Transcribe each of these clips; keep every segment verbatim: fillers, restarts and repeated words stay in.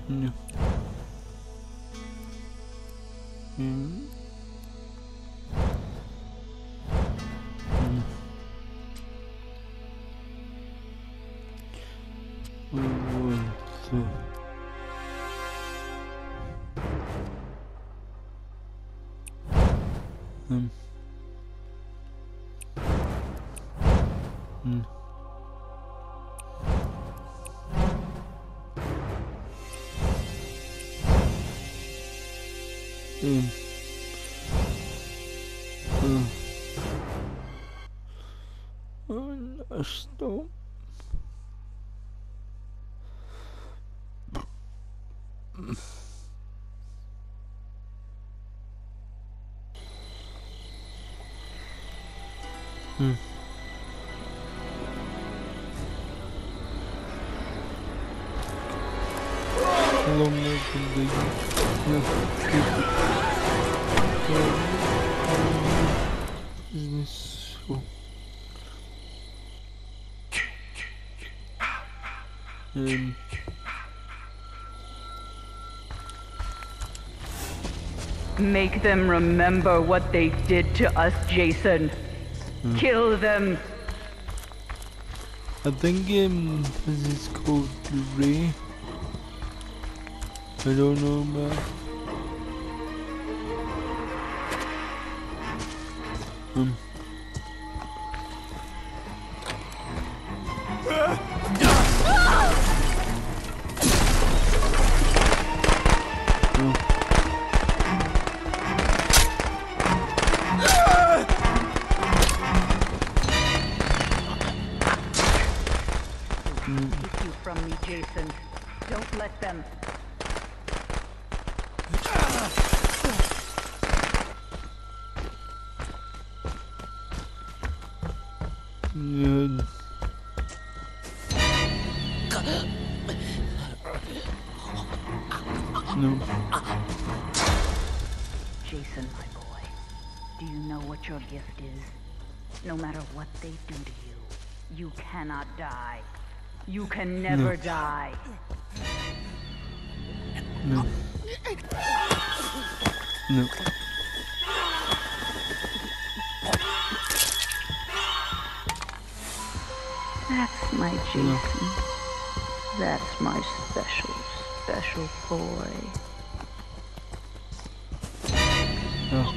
No. Hmm. Hmm. One, two. Um. Hmm. Um. Uh. Oh, no, stop. Hmm. Long neck and the business. So, um, Make them remember what they did to us, Jason. hmm. Kill them. I think um, this is called Ray. I don't know, but um. Keep you from me, Jason. Don't let them. Yeah. No. Jason, my boy, do you know what your gift is? No matter what they do to you, you cannot die. You can never No. die. No. No. That's my Jason. That's my special, special boy. Oh.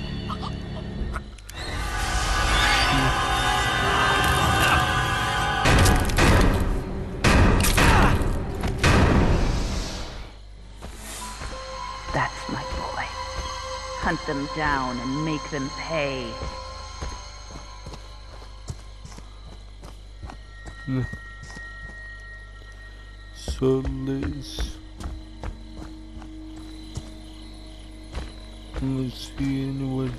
That's my boy. Hunt them down and make them pay. No. So let's let's see anyone.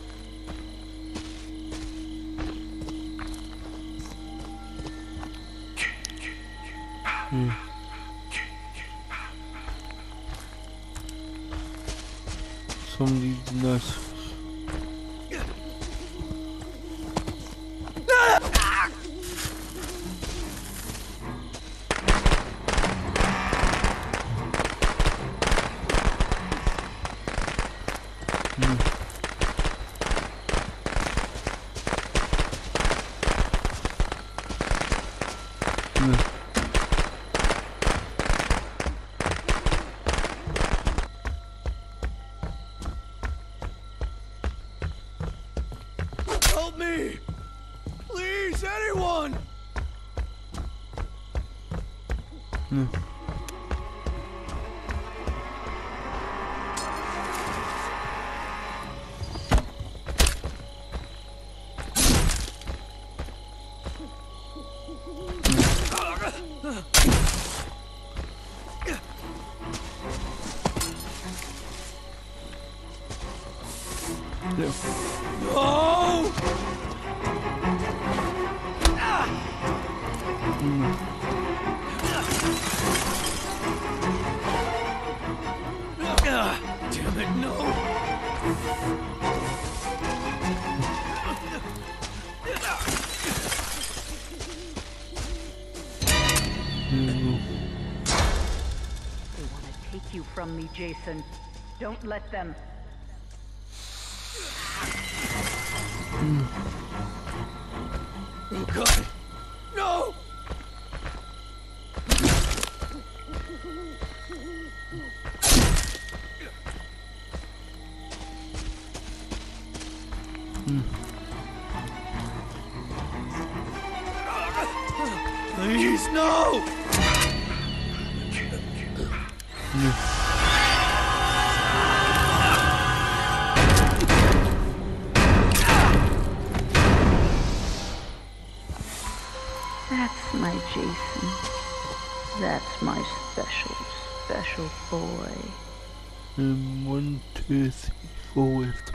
Hmm. Somebody's nuts. Help me! Please, anyone! No. No. No! Ah, damn it, no! No. They want to take you from me, Jason. Don't let them. Oh God! No! Please, no! That's my Jason. That's my special, special boy. And one, two, three, four left.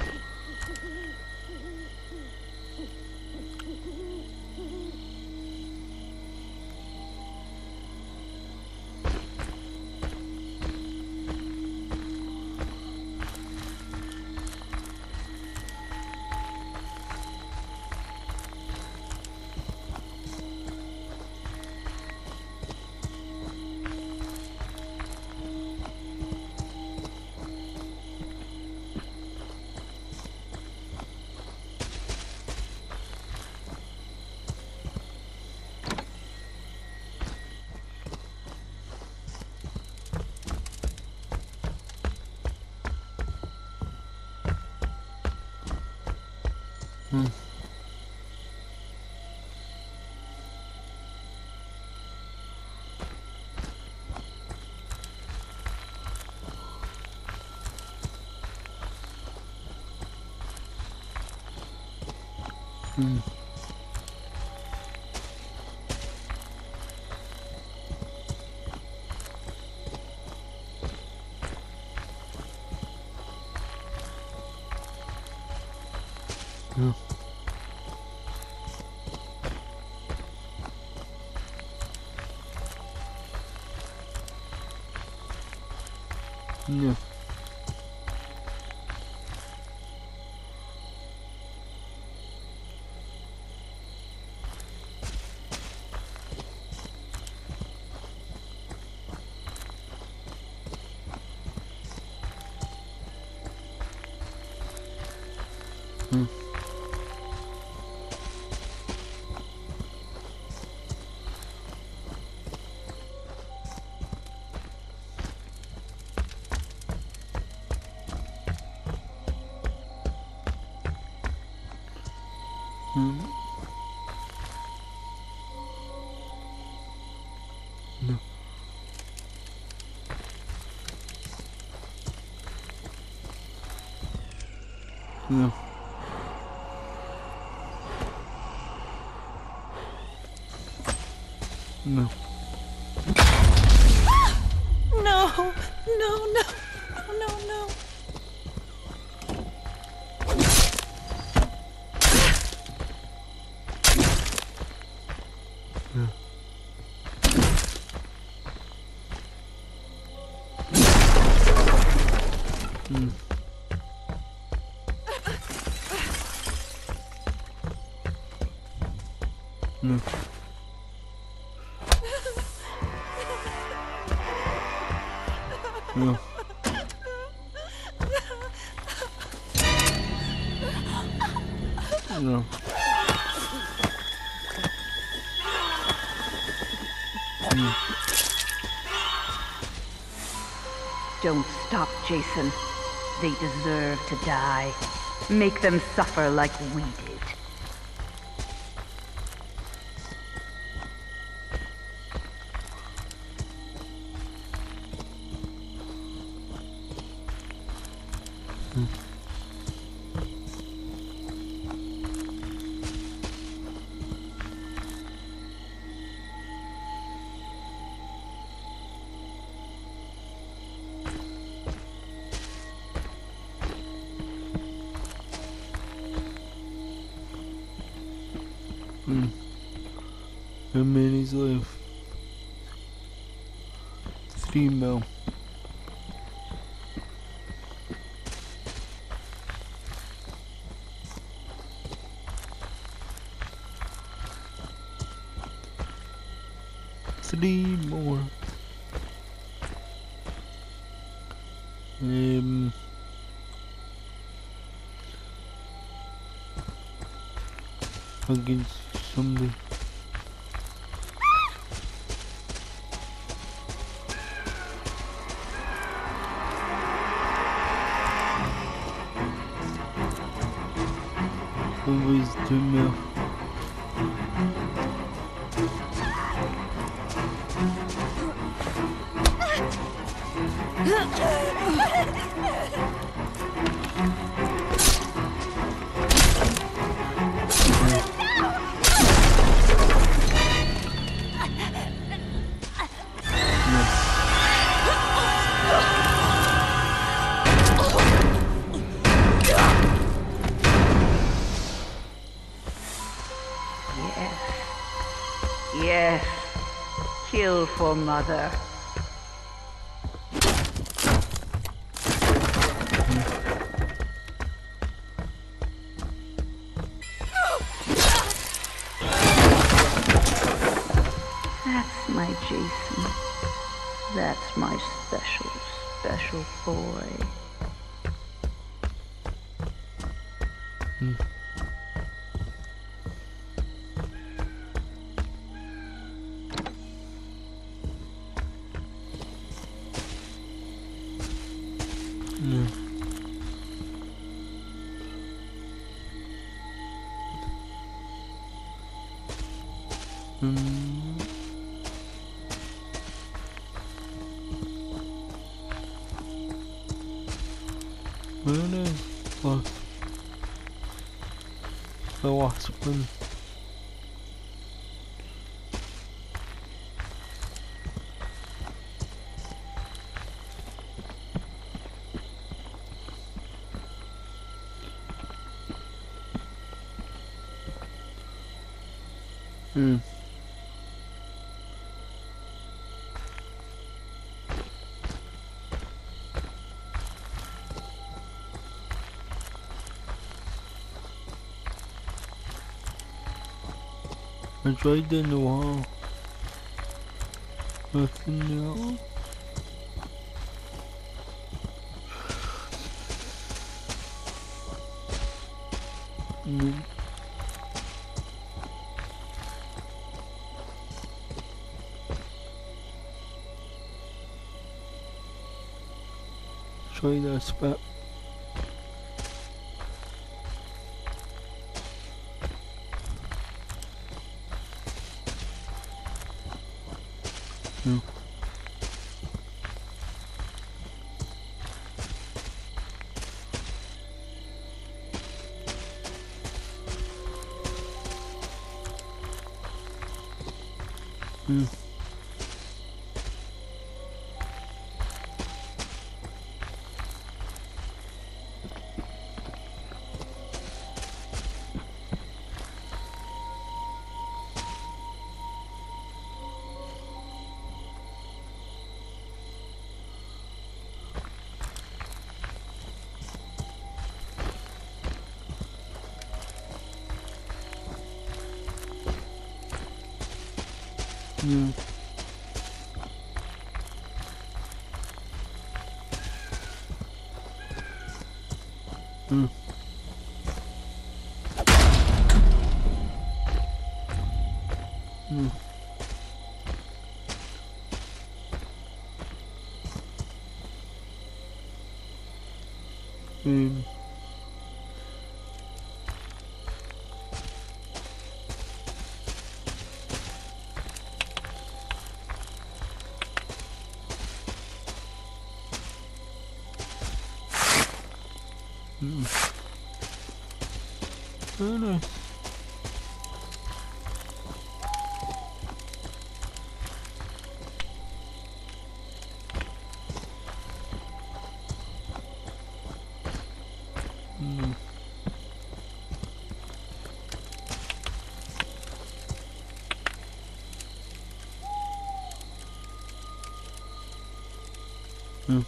Hmm. Hmm. Yeah. Yeah. Hmm. Hmm. No. No. No. No, no, no, no, no. Yeah. Hmm. No. No. No. Hmm. Don't stop, Jason. They deserve to die. Make them suffer like we did. Hmm. How many's left? Three mil. Three more. Um, against somebody. Always do me. Yes. Kill for mother. That's my Jason. That's my special, special boy. Hmm. Yeah. Um, where is the, the last one? Hmm. I tried in the wall. Nothing else. No. Try that spot. No. Hmm. Yeah. Hmm. Hmm. Um. Hmm. Very nice. Hmm. Hmm.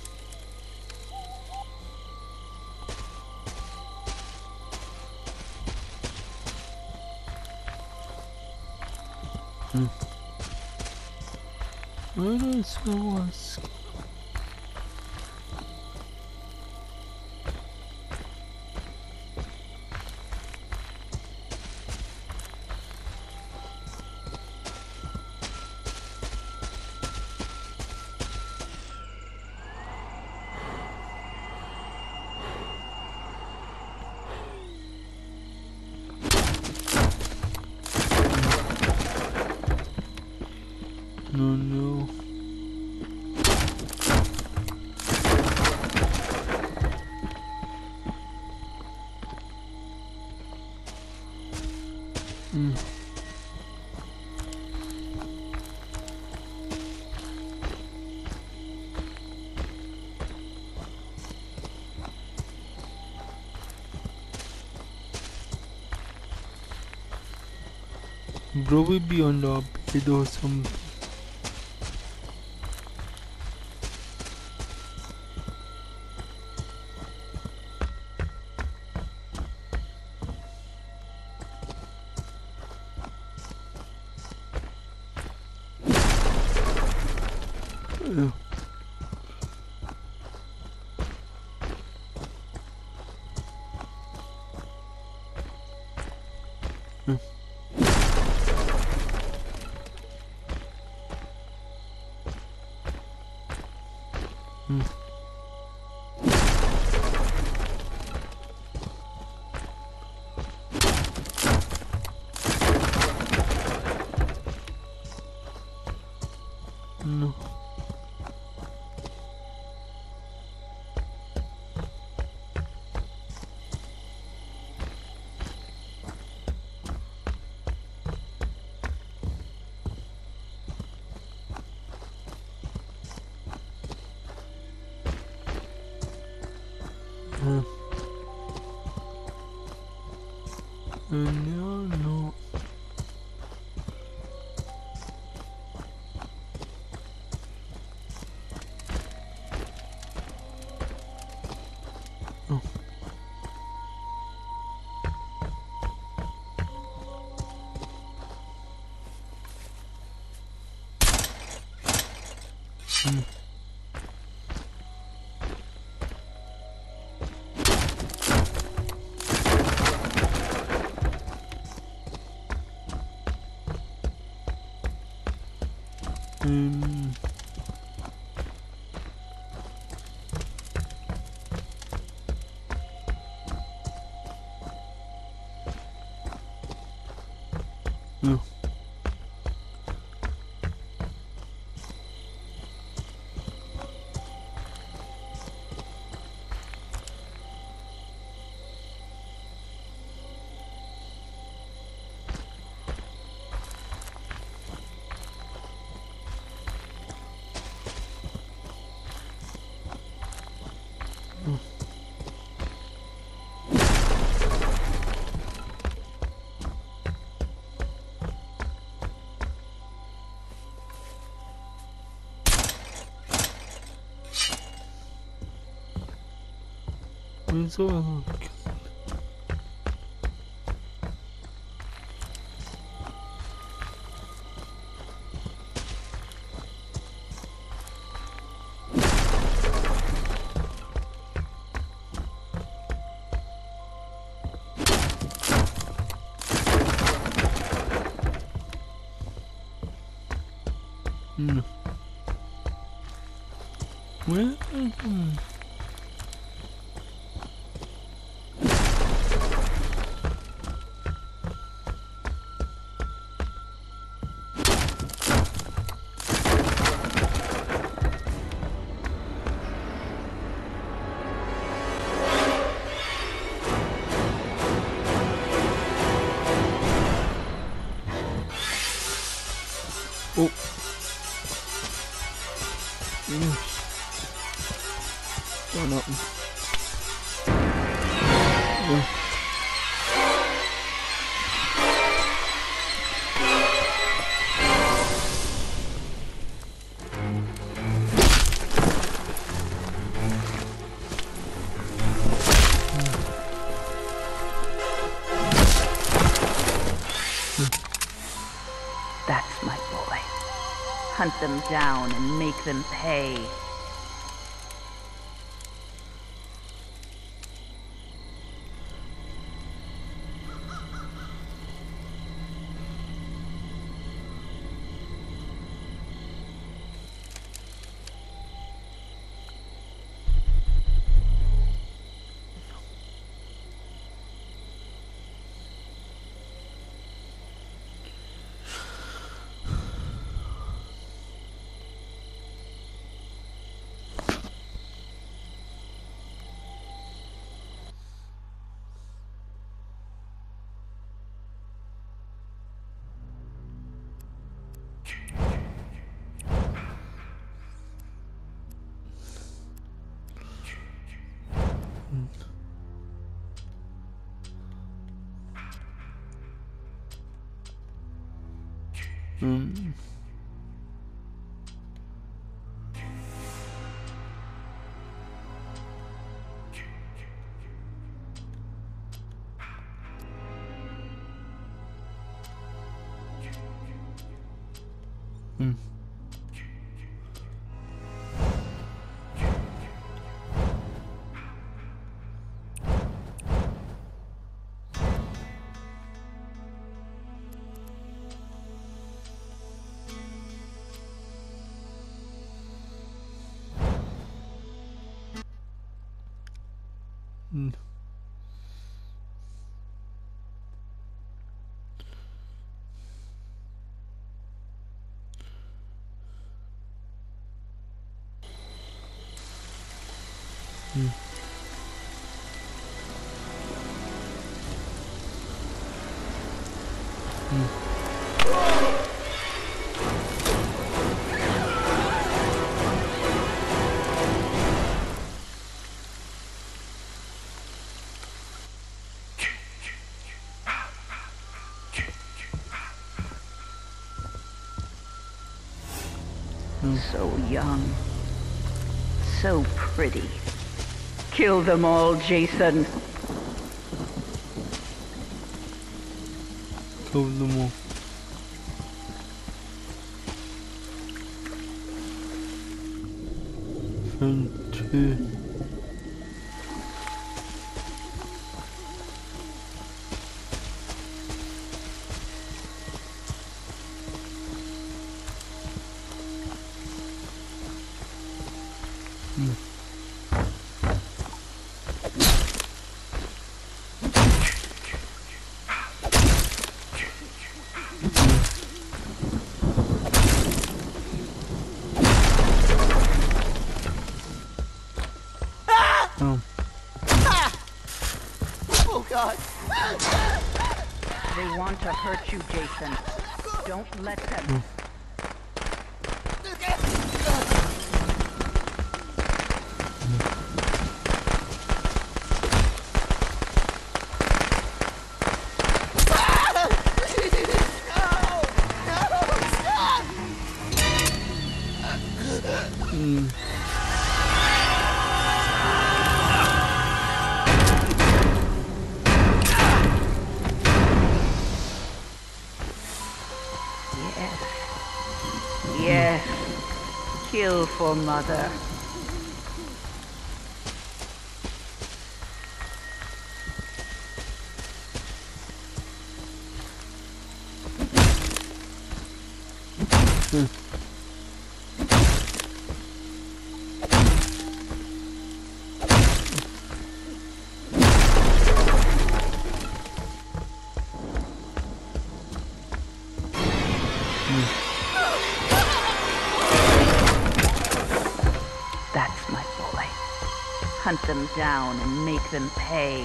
Hmm. Where is the was? Probably on the bed or something. Uh. Uh. Mm. No. Uh. Uh, no, no. Oh. Mm. Um. No. Where's all? No. Where? Mm. Oh. Yes. Done up. Yeah. That's my boy. Hunt them down and make them pay. Um. Hmm. Hmm. Hmm. So young. So pretty. Kill them all, Jason. Kill them all. And two. Oh. Oh, God. They want to hurt you, Jason. Don't let them. Hmm. Yes. Yes. Kill for Mother. That's my boy. Hunt them down and make them pay.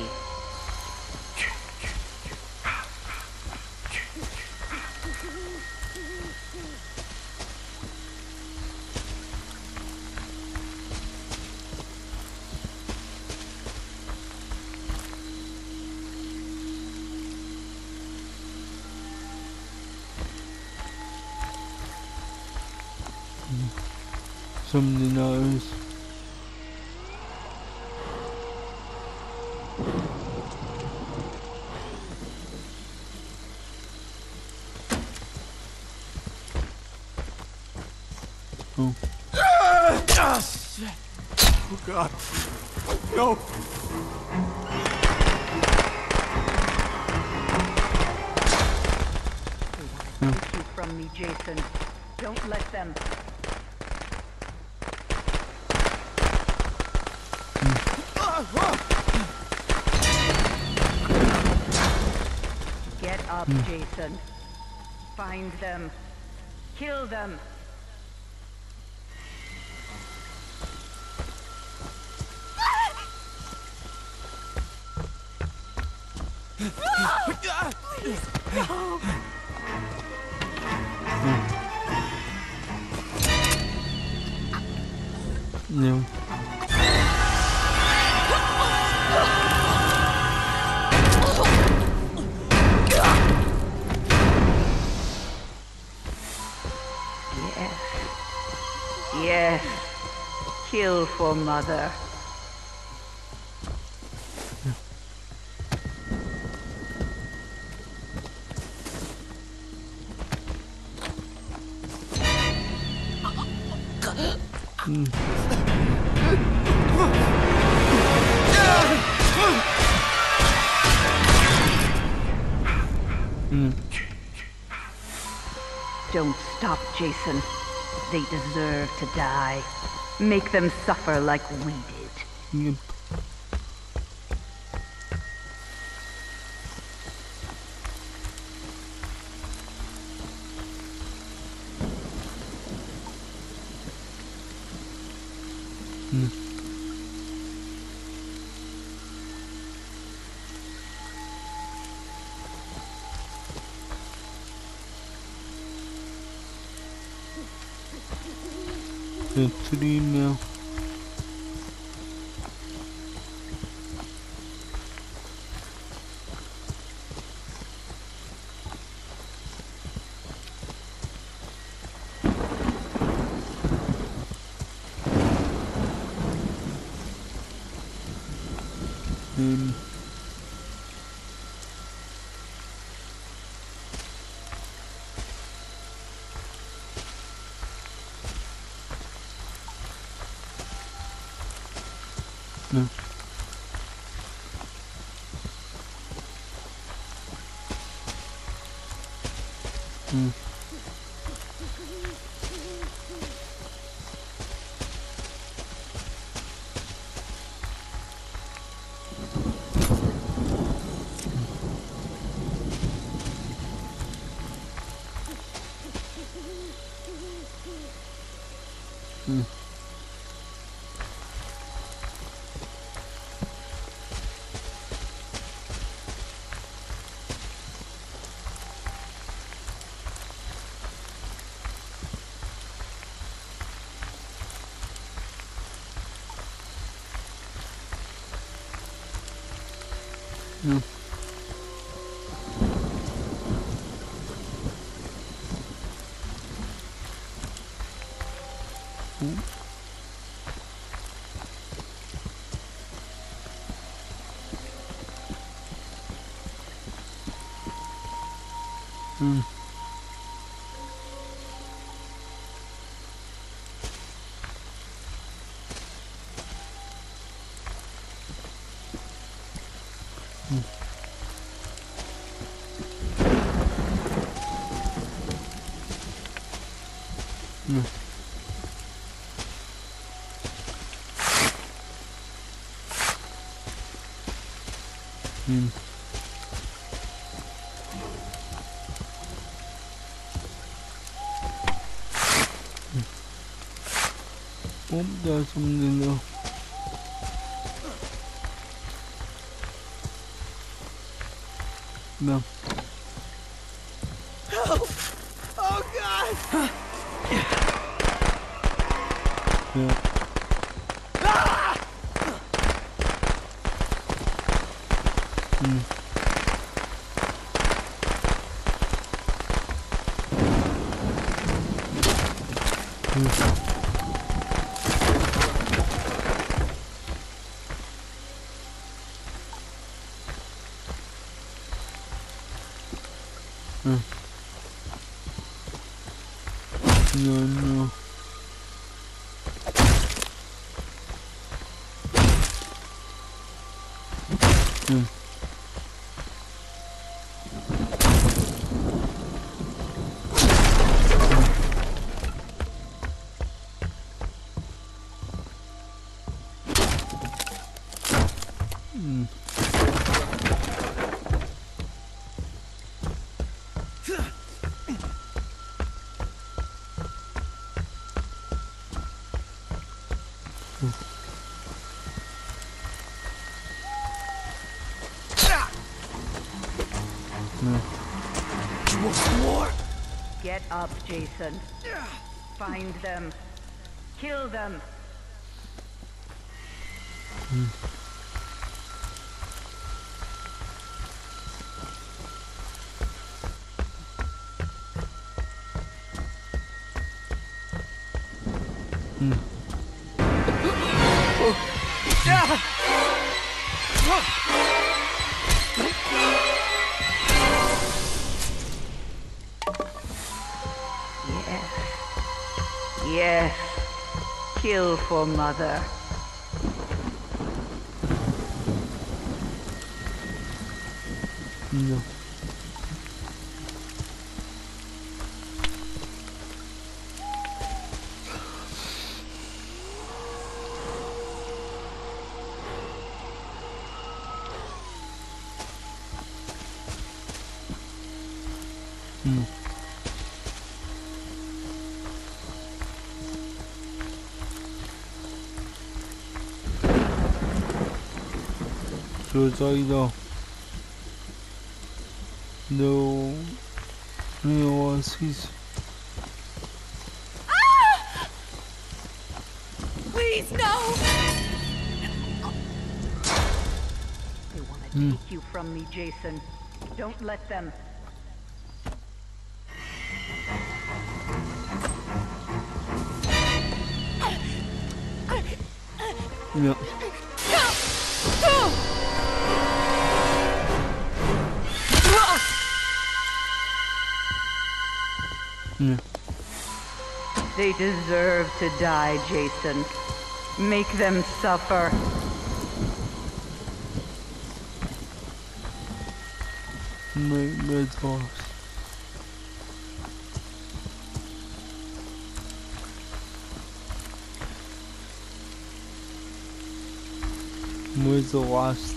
Somebody knows. Oh. Ah, shit. Oh, God. No. Take you from me, Jason. Don't let them. Get up, Jason. Find them. Kill them. No. Yes. Kill for Mother. Don't stop, Jason. They deserve to die. Make them suffer like we did. Yep. Hmm. The three now. And no. Hmm. Hmm. No. Hmm. Hmm. No. Hmm. Oh, there's something there. No. Help! Oh God! Yeah. Hmm. Hmm. Hmm. No, no. Hmm. Hmm. No. More? Get up, Jason. Find them. Kill them. Hmm. Yes. Yes. Kill for Mother. No. No. Suicidal. No. No, he's. Please, no! They want to Hmm. take you from me, Jason. Don't let them. Yeah. Yeah. They deserve to die, Jason. Make them suffer. Make me toss. Where's the last?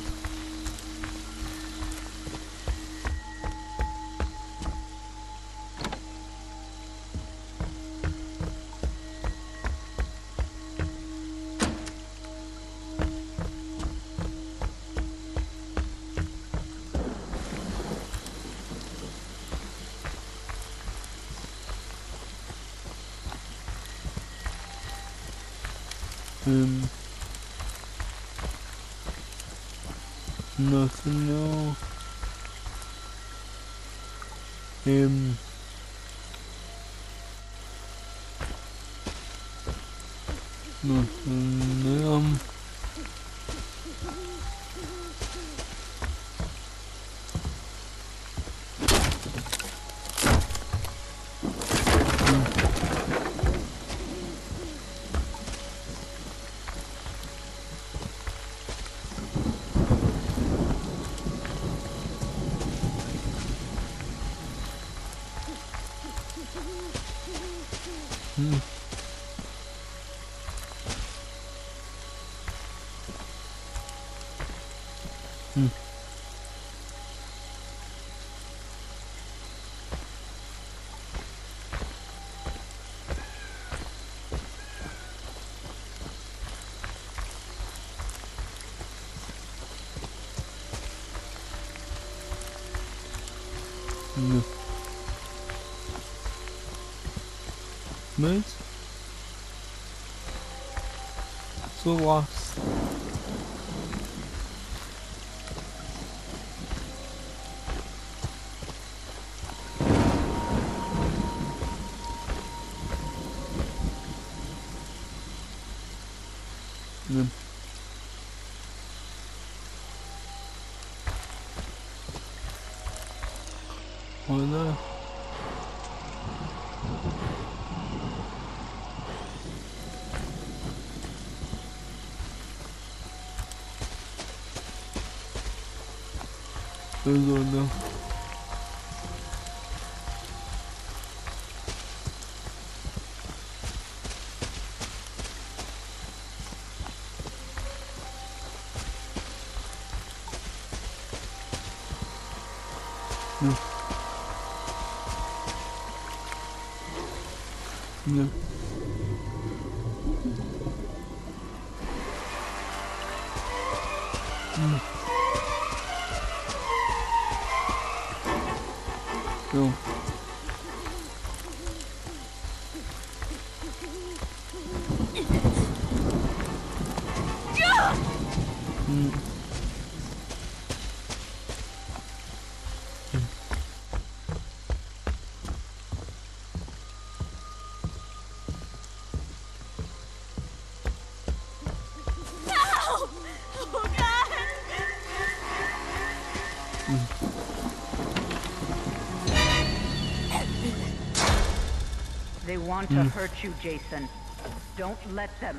Um, nothing now. Um, nothing um. Hmm. Hmm. No. Mate? So lost. No. Oh no. There's one now. No. No. Mm. No. Mm. They want to hurt you, Jason. Don't let them.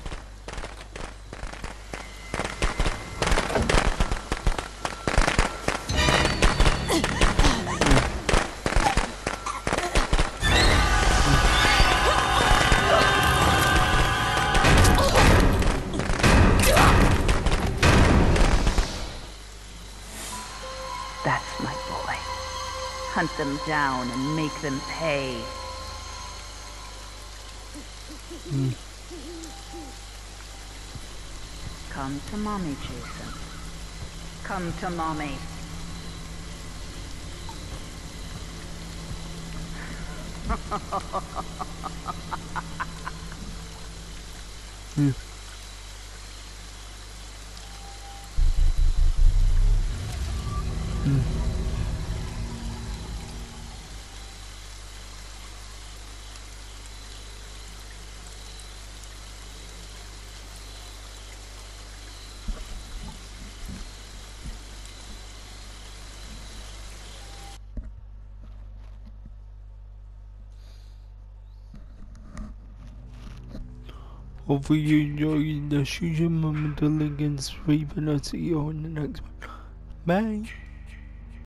That's my boy. Hunt them down and make them pay. Mm. Come to mommy, Jason. Come to mommy. Mm. Mm. Hopefully you enjoyed the Shujin Mama against Raven. I'll see you on the next one. Bye.